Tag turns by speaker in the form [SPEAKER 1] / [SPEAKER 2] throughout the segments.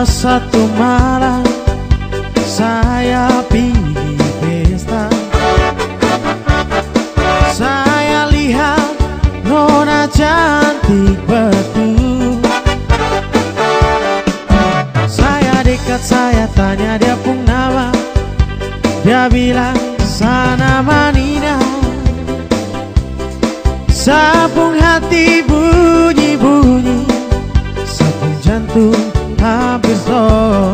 [SPEAKER 1] Satu malam saya pergi pesta, saya lihat nona cantik betul. Saya dekat, saya tanya dia pun nama, dia bilang sana Manina. Sabung hati bunyi-bunyi, sabung jantung hampir stop.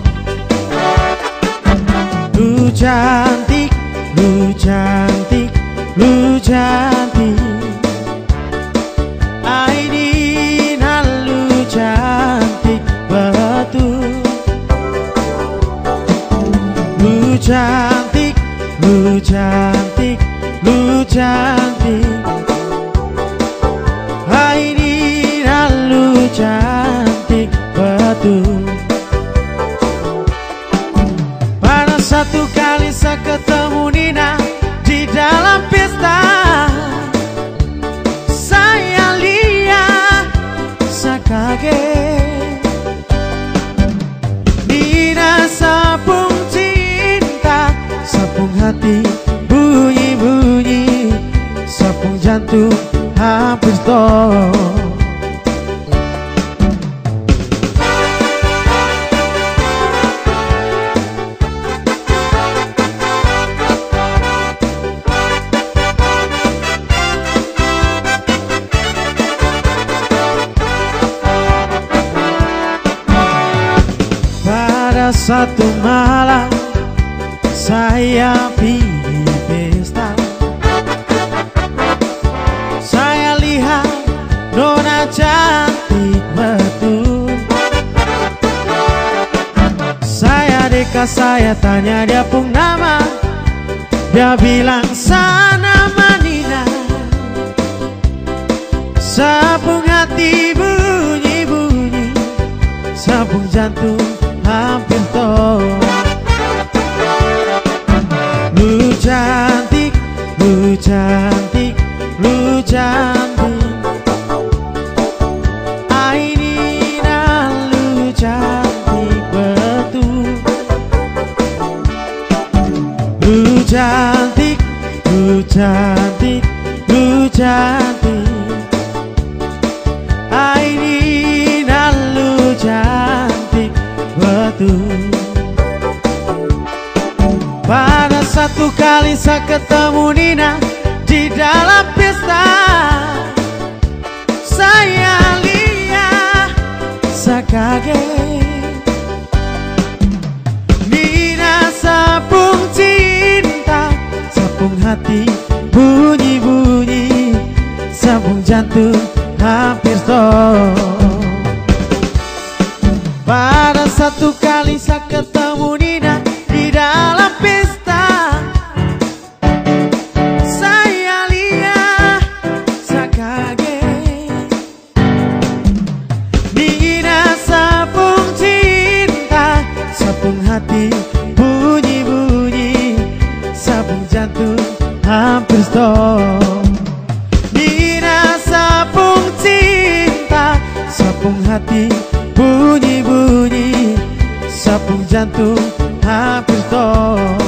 [SPEAKER 1] Lu cantik, lu cantik, lu cantik, Aidina lu cantik betul. Lu cantik, lu cantik, lu cantik, Aidina lu cantik betul. Pada satu kali saya ketemu Nina di dalam pesta, saya lihat, saya kaget. Nina sabung cinta, sabung hati bunyi-bunyi, sabung jantung hampir stop. Satu malam saya pergi pesta, saya lihat nona cantik betul. Saya dekat, saya tanya dia pun nama, dia bilang sana Manina. Sabung hati bunyi-bunyi, sabung jantung hampir stop. Lu cantik, lu cantik, lu cantik, Aidina lu cantik betul. Lu cantik, lu cantik, lu cantik, Aidina lu cantik betul. Pada satu kali saya ketemu Nina di dalam pesta, saya lihat, saya kaget. Nina sabung cinta, sabung hati bunyi-bunyi, sabung jantung hampir stop. Pada satu kali saya ketemu Nina di dalam pesta, saya lihat, saya kaget. Nina sabung cinta, sabung hati bunyi-bunyi, sabung jantung hampir stop. Nina sabung cinta, sabung hati bunyi-bunyi, sabung jantung hampir stop.